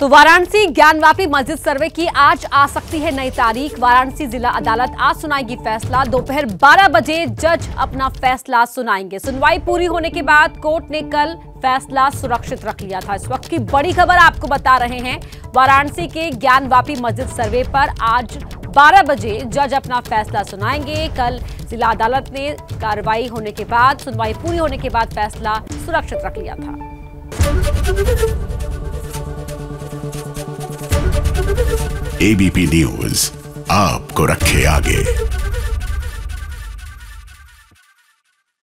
तो वाराणसी ज्ञानवापी मस्जिद सर्वे की आज आ सकती है नई तारीख। वाराणसी जिला अदालत आज सुनाएगी फैसला। दोपहर 12 बजे जज अपना फैसला सुनाएंगे। सुनवाई पूरी होने के बाद कोर्ट ने कल फैसला सुरक्षित रख लिया था। इस वक्त की बड़ी खबर आपको बता रहे हैं। वाराणसी के ज्ञानवापी मस्जिद सर्वे पर आज 12 बजे जज अपना फैसला सुनाएंगे। कल जिला अदालत ने कार्रवाई होने के बाद, सुनवाई पूरी होने के बाद फैसला सुरक्षित रख लिया था। एबीपी न्यूज आपको रखे आगे।